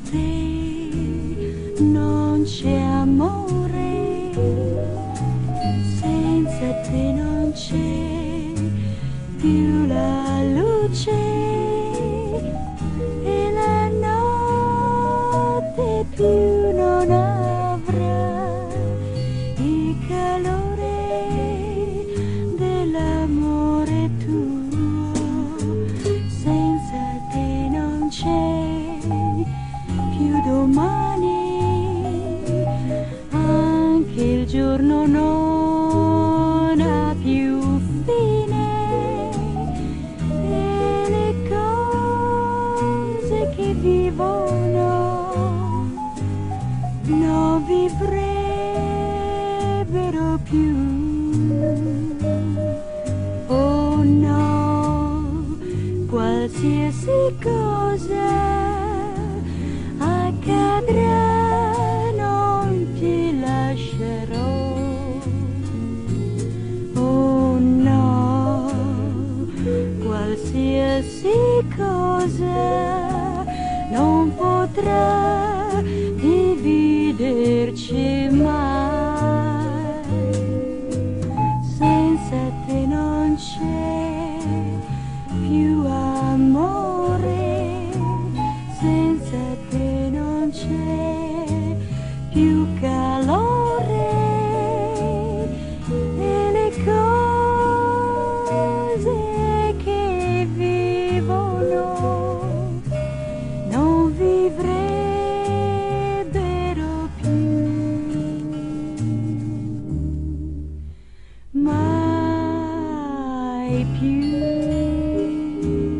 te non c'è amore, senza te non c'è più la luce e la notte più non avrà il calore dell'amore tuo. Senza te non c'è più domani, anche il giorno non ha più fine e le cose che vivono non vivrebbero più. Oh no, qualsiasi cosa accadrà non ti lascerò. Oh no, qualsiasi cosa non potrà dividerci mai. Senza te non c'è più amore, senza te non c'è più calore e le cose che vivono non vivrebbero più mai più.